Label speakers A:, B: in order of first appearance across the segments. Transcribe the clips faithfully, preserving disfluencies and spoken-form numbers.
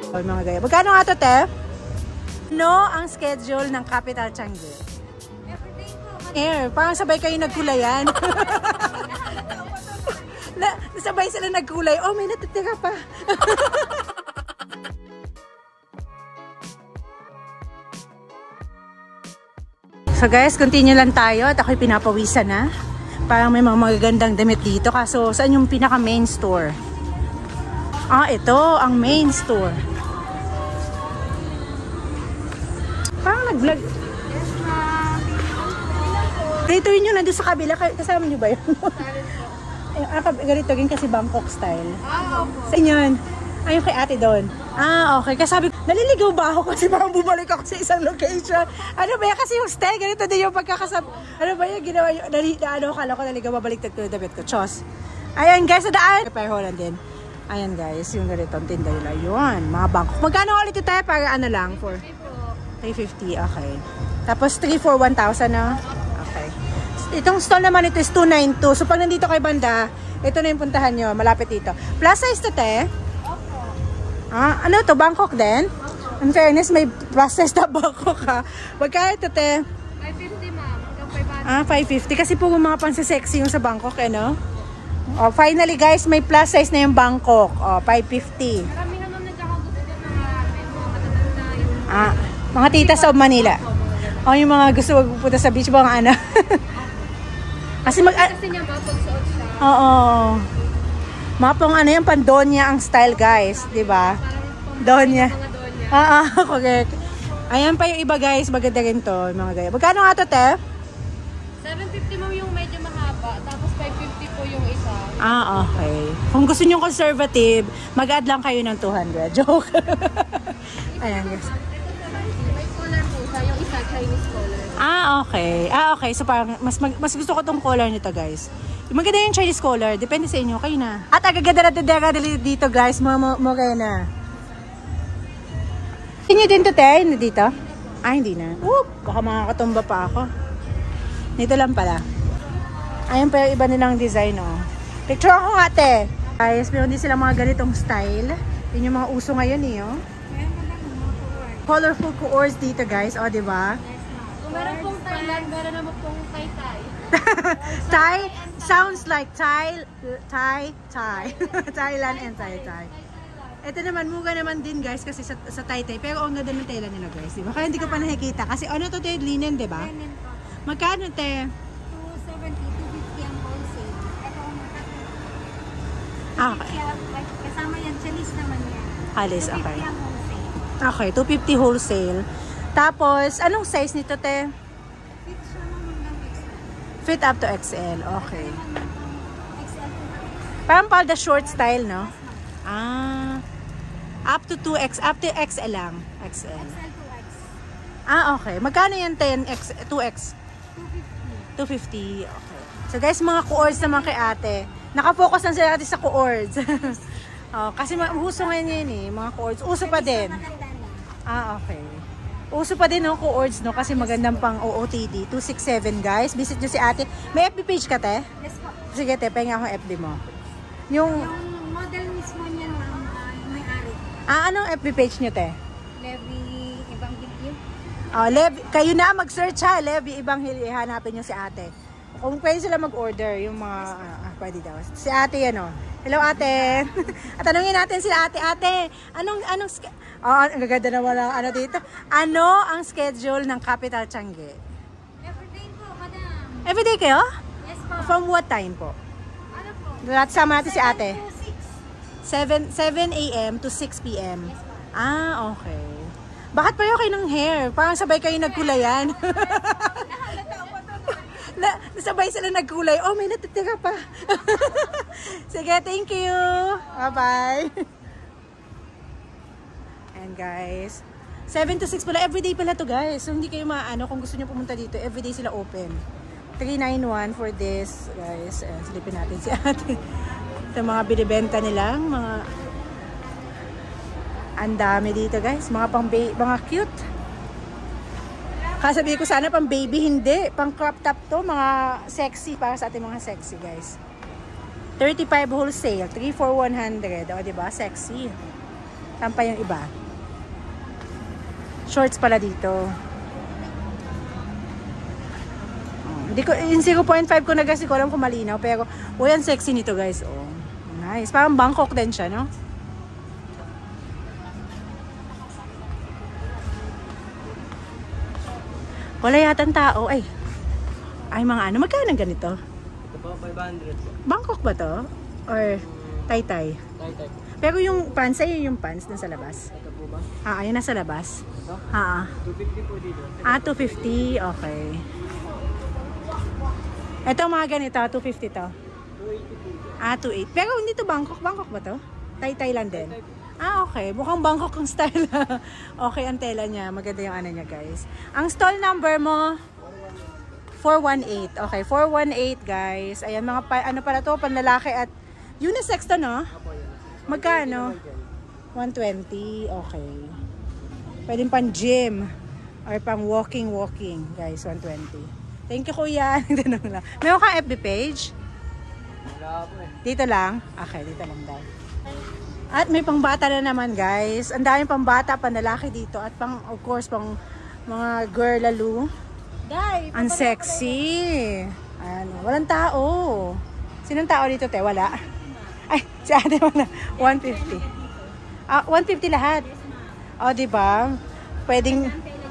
A: Oh, mga gaya. Magkano nga to, te? No, ang schedule ng Capital Changi. Air, parang sabay kayo nagkulayan. Na, sabay sila nagkulay. Oh, may natitira pa. So guys, continue lang tayo at ako'y pinapawisan na. Parang may mga magagandang damit dito. Kaso, saan yung pinaka main store? Ah, ito, ang main store. Parang nag-vlog. Dito yun yung nandun sa kabila. Kasama nyo ba yun? Ah, ganito rin kasi Bangkok style.
B: Ah, opo.
A: Sa inyo yun. Ayun kay ate doon. Ah, okay. Kasi sabi ko, naliligaw ba ako kasi parang bumalik ako sa isang location. Ano ba yan? Kasi yung style, ganito din yung pagkakasab... Ano ba yan? Ginawa yung... Nali, na, ano, kala ko naligaw, babaliktad ko yung damit ko. Chos. Ayan guys, sa daan. Pareho lang din. Ayan guys, yung ganitong tinda nila. Yun, mga Bangkok. Magkano ulit ito tayo? Para ano lang? For three fifty, okay. Tapos three for one thousand, no? Okay. Itong stall naman ito is two ninety-two. So pag nandito kay banda, ito na yung puntahan nyo. Malapit dito. Plus size to, te? Ah, ano to? Bangkok din? In fairness, may process na Bangkok ha. Magkano ito, te?
B: five fifty, ma'am. five hundred.
A: Ah, five fifty. Kasi puro mga pansasexy yung sa Bangkok, eh, no? Oh, finally, guys, may plus size na yung Bangkok. Oh, five fifty.
B: Karamihan ma'am nagkakagusto dyan mga mga matatanda yung...
A: Ah, mga tita sa Manila. Oh, yung mga gusto magpupunta sa beach, mga ano. Kasi mag...
B: Kasi niya ba pagsuot siya?
A: Oo. Mapong ano yung pandonya ang style, guys. Diba? Donya. Ah, ah, correct. Ayan pa yung iba, guys. Maganda rin to. Mga gaya. Magkano nga to, te?
B: seven fifty ma'am yung medyo mahaba. Tapos five fifty po yung isa.
A: Ah, okay. Kung gusto nyo conservative, mag-add lang kayo ng two hundred. Joke. Ayan, guys.
B: May color po siya. Yung isa, Chinese color.
A: Ah, okay. Ah, okay. So, parang mas, mas gusto ko tong color nito, guys. Maganda yung Chinese color. Depende sa inyo. Kayo na. At agaganda na didera dito, guys. Morena. Hindi din to, te? Hindi dito? Ah, hindi na. Oop! Baka makakatumba pa ako. Dito lang pala. Ayun pa yung iba nilang design, oh. Picture ako nga, te. Guys, meron din sila mga ganitong style. Yun yung mga uso ngayon, eh, oh. Colorful coors dito, guys. O, oh, diba?
B: Kung meron pong Thailand, meron naman pong Thai-Thai.
A: Thai? Sounds like Thai, Thai, Thai. Thailand and Thai, Thai. Ito naman, muga naman din, guys, kasi sa, sa Thai, Thai. Pero ang ganda ng tela nila, guys, diba? Kaya hindi ko pa nakikita. Kasi ano to, te? Linen, diba?
B: Linen po.
A: Magkano, te?
B: two seventy, two fifty ang wholesale. Ito ang
A: Ah, okay.
B: kasama yan, Chinese naman yan.
A: Halis, okay.
B: two fifty ang wholesale.
A: Okay, two fifty wholesale. Tapos, anong size nito, te?
B: Fit siya ng hanggang X L.
A: Fit up to X L, okay.
B: X L to
A: Parang pala the short style, no? Ah, up to two X, up to X L lang. X L.
B: X L to X.
A: Ah, okay. Magkano yan, ten X, two X?
B: two fifty.
A: two fifty, okay. So guys, mga coords naman kay ate. Nakafocus lang sila natin sa coords. Oh, kasi uso ngayon yun eh, mga coords. Uso pa din. Ah, okay. Uso pa din ng coords, no? Kasi magandang pang O O T D. two sixty-seven, guys. Visit nyo si ate. May F B page ka, te?
B: Yes po.
A: Sige, te. Pahinga akong F B mo. Yung...
B: Yung model mismo niyan, ma'am, uh, yung may-ari.
A: Ah, anong F B page nyo, te?
B: Levi Evangelio.
A: Oh, Lev, kayo na mag-search ha. Levi Evangelio. Hanapin nyo si ate. Kung pwede sila mag-order, yung mga... Ah, pwede daw. Si ate yan, oh. Hello, ate. At tanungin natin si ate. Ate, anong... anong oh, ang gaganda naman ang ano dito. Ano ang schedule ng Capital Changi?
B: Everyday po, madam.
A: Everyday kayo?
B: Yes po.
A: From what time po?
B: Ano po?
A: Lahat sama natin si ate.
B: seven to six.
A: seven a m to six p m
B: Yes po.
A: Ah, okay. Bakit pareho kayo ng hair? Parang sabay kayo nagkulayan. Na, sabay sila nagkulay. Oh, may natitira pa. Sige, thank you. Bye-bye. And guys, seven to six pala. Everyday pala to, guys. So, hindi kayo maano kung gusto nyo pumunta dito. Everyday sila open. three ninety-one for this, guys. Ayan, silipin natin si ate. Ito mga binibenta nilang mga... Ang dami dito, guys. Mga pang mga cute. Kasabihin ko sana pang baby, hindi. Pang crop top to, mga sexy. Para sa ating mga sexy, guys. thirty-five wholesale, three for one hundred. O, diba? Sexy. Saan pa yung iba? Shorts pala dito. Oh, hindi ko, yung zero point five ko na guys, ko alam kung malinaw. Pero, oh, yan sexy nito guys. Oh, nice. Parang Bangkok din siya, no? Wala yatang tao. Ay, ay mga ano, magkano ganito?
C: Ito po, five hundred po.
A: Bangkok ba to? Or Taytay?
C: Taytay.
A: Pero yung pants, ay yung pants na sa labas.
C: Ito po ba?
A: Ah, ayun nasa labas.
C: Ito?
A: Ah,
C: two fifty po dito.
A: ah, two fifty. Okay. Ito mga ganito, two fifty to.
C: two eighty po dito.
A: Ah, two eighty. Pero hindi to Bangkok. Bangkok ba to? Taytay lang din.
C: Taytay po.
A: Ah, okay. Mukhang Bangkok ang style. Okay, ang tela niya. Maganda yung ano niya, guys. Ang stall number mo? four one eight. Okay, four one eight, guys. Ayan, mga pa, ano pala to, panlalaki at unisex to, no?
C: Apo yun.
A: Magkano? one twenty. Okay. Pwedeng pang gym or pang walking-walking, guys. one twenty. Thank you, kuya. Meron kang F B page?
C: Wala po eh.
A: Dito lang? Okay, dito lang daw. At may pangbata na naman, guys. Ang daming pangbata, panlalaki dito. At pang, of course, pang mga girl lalo. Ang sexy. Ano, walang tao. Sinong tao dito, te? Wala. Ay, si ate wala. one fifty. Ah, one fifty lahat. O, oh, diba? Pwedeng...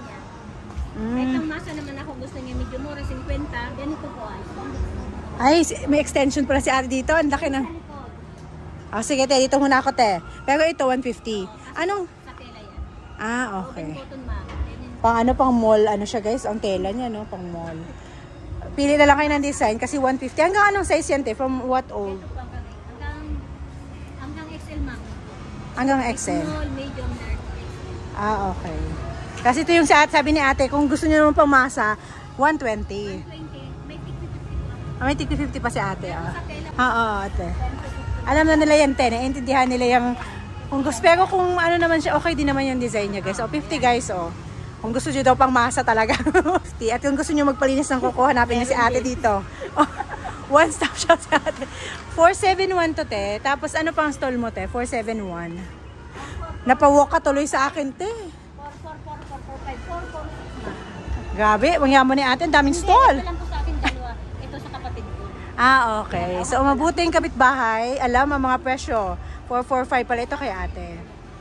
D: Kahit ang masa naman ako gusto niya medyo mura, fifty. Ganito po
A: Ay,
D: ay.
A: may extension pala si ate dito. Ang laki ng... Oh, sige, te. Dito muna ako, te. Pero ito, one fifty. Anong...
D: Sa tela yan.
A: Ah, okay.
D: Cotton ma'am.
A: Pang ano, pang mall. Ano siya, guys? Ang tela niya, no? Pang mall. Pili na lang kayo ng design kasi one fifty. Hanggang anong size yan, te? From what old?
D: Hanggang, hanggang X L ma'am.
A: Hanggang X L.
D: Small, medium, large.
A: Ah, okay. Kasi ito yung sa sabi ni ate, kung gusto niyo naman pang masa, one twenty.
D: twenty. May tig fifty po.
A: Ah, may tig fifty pa si ate. Ah,
D: Sa tela.
A: ah, oo, ate. Alam na nila yan, te. Naiintindihan nila yung... Kung gusto, pero kung ano naman siya, okay din naman yung design niya, guys. O, fifty, guys, oh. Kung gusto niyo daw pang masa talaga, fifty. At kung gusto niyo magpalinis ng kuko, hanapin niyo si ate dito. Oh, one stop shop si ate. four seventy-one to, te. Tapos, ano pang stall mo, te? four seventy-one. Napawalk ka tuloy sa akin, te.
D: four four four four four five four four.
A: Grabe, mangyamo ni ate, ang daming stall.
D: Ito lang po sa akin dalawa. Ito sa kapatid ko.
A: Ah, okay. So, mabuting kapitbahay. Alam ang mga presyo. four forty-five pala ito kay ate.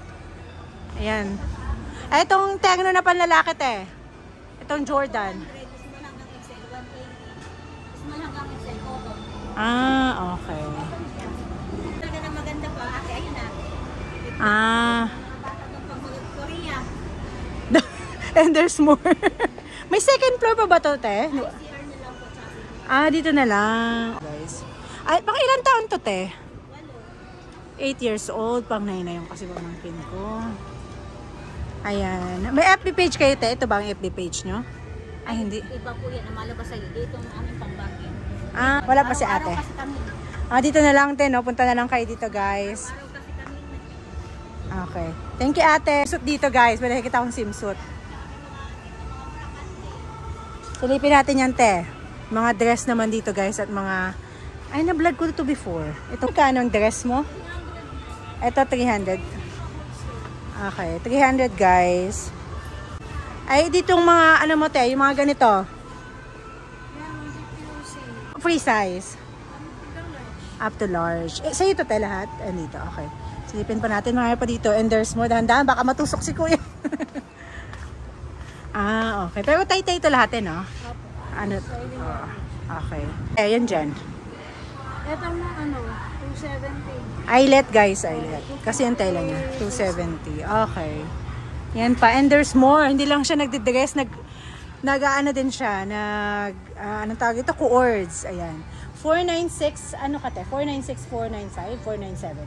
A: Ayan. Ay, itong Tecno na panlalaki, te. Itong Jordan.
D: Small hanggang X L, one eighty. Small hanggang X L, cotton.
A: Ah, okay.
D: Talaga na maganda po. Ate, ayun na.
A: Ah.
D: Bata doon pang Korea.
A: And there's more. May second floor pa ba to, te?
D: C R na lang po sa akin.
A: Ah, dito na lang. Guys. Ay, pang ilang taon to, te?
D: Walo.
A: eight years old. Pang nine na yung kasi pamangkin ko. Ayan. May F B page kayo, te? Ito ba ang F B page nyo? Ay, hindi.
D: Iba po yan. Ang malabas sa'yo. Dito ang aming pangbakin.
A: Ah, wala pa si ate.
D: Araw-araw kasi kami.
A: Ah, dito na lang, te, no? Punta na lang kayo dito, guys.
D: Araw kasi kami.
A: Okay. Thank you, ate. Suit dito, guys. May nakikita akong swimsuit. Silipin natin yan, te. Mga dress naman dito, guys. At mga... Ay, na-vlog ko to before. Ito, kano ang dress mo? Ito, three hundred. Okay, three hundred, guys. Ay, ditong mga, ano mo, te, yung mga ganito. Free size. Up to large. Eh, sa'yo ito, te, lahat? Eh, dito, okay. Silipin pa natin, mga pa dito. And there's more. Dahan-dahan, baka matusok si kuya. Ah, okay. Pero tay-tay ito lahat, eh, no? Ano? Oh, okay. Eh, yan dyan.
D: Ito na ano, two seventy.
A: Eyelet, guys, eyelet. Kasi yung tela niya, two seventy. Okay. Yan pa. And there's more. Hindi lang siya nagdidress, nag, nag, ano din siya, nag, uh, anong tawag ito? Cords. Ayan. four ninety-six, ano ka te? four ninety-six, four ninety-five, four ninety-seven.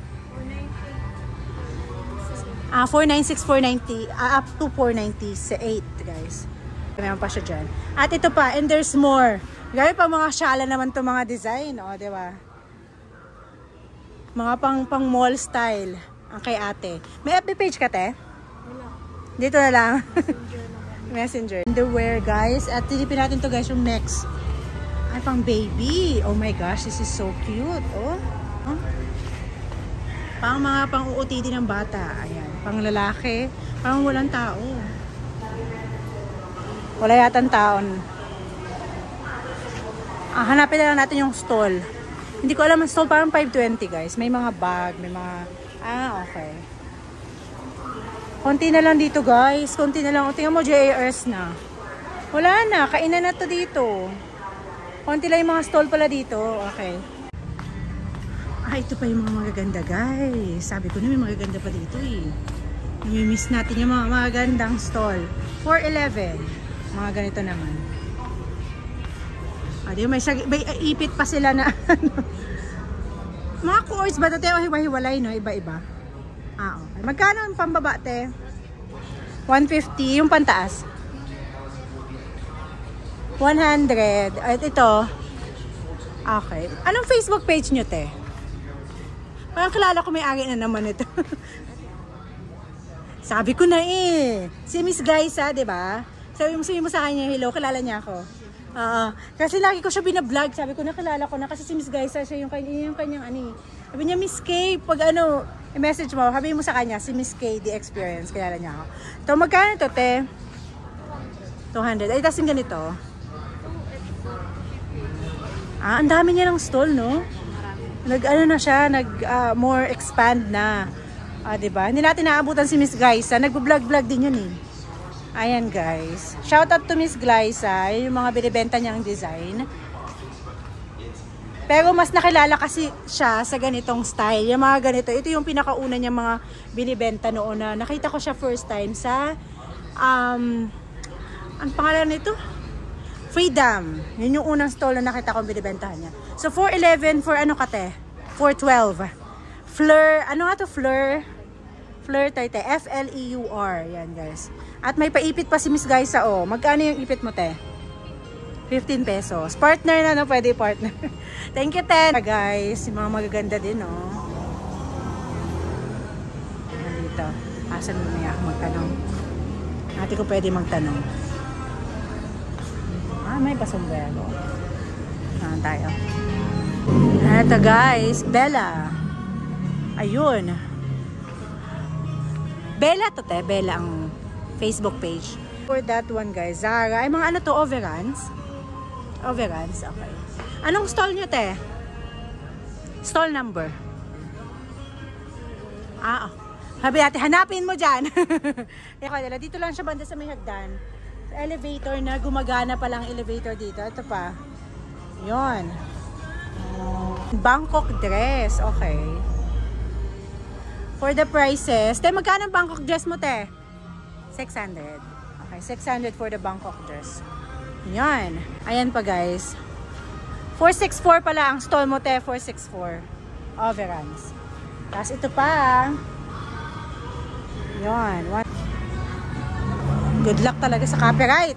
A: Ah, four ninety-six, four ninety, uh, up to four ninety-eight, guys. Meron pa siya dyan. At ito pa, and there's more. Gaya pa mga shala naman to mga design, o, di ba? Mga pang, pang mall style. Ang kay ate. May F B page ka, te?
D: Wala.
A: Dito na lang. Messenger. Underwear, guys. At tilipin natin to, guys, yung next. Ay, pang baby. Oh my gosh, this is so cute. Oh. Oh. Pang mga pang-U O T D ng bata. Ayan. Pang lalaki. Parang walang tao. Wala yatang taon. Ah, hanapin na lang natin yung stall. Hindi ko alam ang stall. Parang five twenty guys. May mga bag. May mga... Ah, okay. Konti na lang dito guys. Konti na lang. O, tingnan mo, J A Rs na. Wala na. Kainan na to dito. Konti lang yung mga stall pala dito. Okay. Ah, ito pa yung mga magaganda guys. Sabi ko na may magaganda pa dito eh. Nami-miss natin yung mga magagandang stall. four eleven. Mga ganito naman. Ah, di, may, may ipit pa sila na mga cords ba ito? Hiwa-hiwalay no? Iba-iba. Ah, okay. Magkano ang pambaba te? one fifty. Yung pantaas? one hundred. At ito. Okay. Anong Facebook page nyo, te? Parang kilala ko may-ari na naman ito. Sabi ko na eh. Si Miss Glyza, di ba? Sabi mo, sabi mo sa kanya, hello, kilala niya ako. Uh, kasi lagi ko siya binablog. Sabi ko, nakilala ko na. Kasi si Miss Glyza, siya yung, yung kanyang ani. Sabi niya, Miss K, pag ano, i-message mo, sabi mo sa kanya, si Miss K, The Experience, kilala niya ako. Ito, magkano ito, te? two hundred. Ay, tasing ganito. Ah, ang dami niya ng stall, no? Nag-ano na siya, nag uh, more expand na. Ah, diba? Hindi natin naabutan si Miss Glyza. Nag-vlog-vlog din yun eh. Ayan, guys. Shout out to Miss Glyza. Yung mga binibenta niyang design. Pero mas nakilala kasi siya sa ganitong style. Yung mga ganito. Ito yung pinakauna niya mga binibenta noon na nakita ko siya first time sa um, ang pangalan nito? Freedom. Yun yung unang stall na nakita kong binibentahan niya. So, four eleven for ano kate? four twelve. Fleur. Ano nga to? Fleur. Fleur tayo, te. F L E U R. Yan, guys. At may paipit pa si Miss Glyza, oh. Magkano yung ipit mo, te? fifteen pesos. Partner na, no? Pwede partner. Thank you, te. Guys, yung mga magaganda din, oh. Ayan dito. Asan mo niya ako magtanong? Ate ko pwede magtanong. Ah, may pasombrero. Ah, tayo. Eto guys, Bella. Ayun. Bella to te, Bella ang Facebook page. For that one guys, Zara. Ay mga ano to, overruns? Overruns, okay. Anong stall nyo te? Stall number. Ah, oh. Sabi natin, hanapin mo dyan. Dito lang siya banda sa may hagdan. Elevator na gumagana pa lang elevator dito. Ito pa. Yon. Bangkok dress. Okay. For the prices. Te, magkano ang Bangkok dress mo, te? six hundred. Okay, six hundred for the Bangkok dress. Yan. Ayan pa, guys. four sixty-four pala ang stall mo, te. four sixty-four. Overruns. Tapos ito pa. Yan. Good luck talaga sa copyright.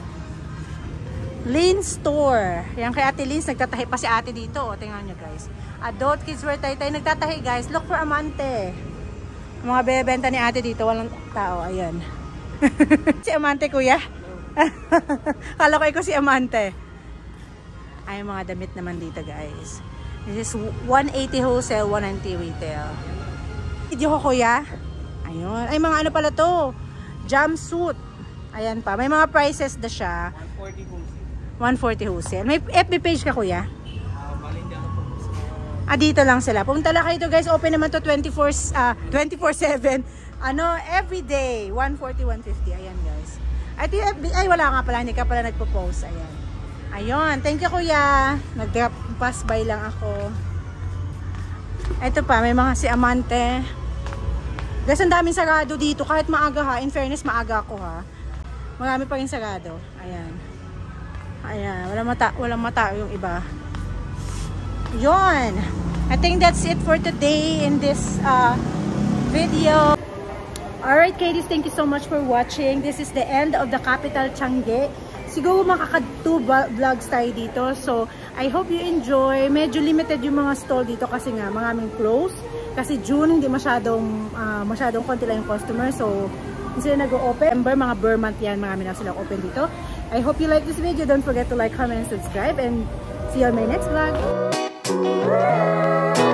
A: Lynn Store. Yan kay Ate Lynn. Nagtatahi pa si ate dito. O, tingnan nyo guys. Adult kids wear tay-tay. Nagtatahi guys. Look for Amante. Mga bebenta ni ate dito. Walang tao. Ayan. Si Amante kuya. Kala ko ikaw si Amante. Ay mga damit naman dito guys. This is one eighty wholesale, one ninety retail. Video ko kuya. Ayun. Ay mga ano pala to. Jumpsuit. Ayan pa. May mga prices na siya. one forty wholesale. May F B page ka kuya? Ah, dito lang sila. Punta lang kayo guys. Open naman to twenty-four seven. Ano, everyday. one forty, one fifty. Ayan guys. At yung F B, ay wala nga pala. Hindi ka pala nagpo-post. Ayan. Ayun. Thank you kuya. Nag-drop pass by lang ako. Ito pa. May mga si Amante. Guys, ang daming sarado dito. Kahit maaga ha. In fairness, maaga ako ha. Marami pa rin sarado. Ayan. Ayan. Walang mata, walang mata yung iba. Yun. I think that's it for today in this uh, video. Alright, Katie's, thank you so much for watching. This is the end of the capital, Changi. Siguro makaka-two vlogs tayo dito. So, I hope you enjoy. Medyo limited yung mga stall dito kasi nga, maraming close. Kasi June, hindi masyadong, uh, masyadong konti lang yung customer. So, hindi sila nag-open. Mga Burr month yan, marami na silang open dito. I hope you like this video. Don't forget to like, comment, and subscribe. And see you on my next vlog.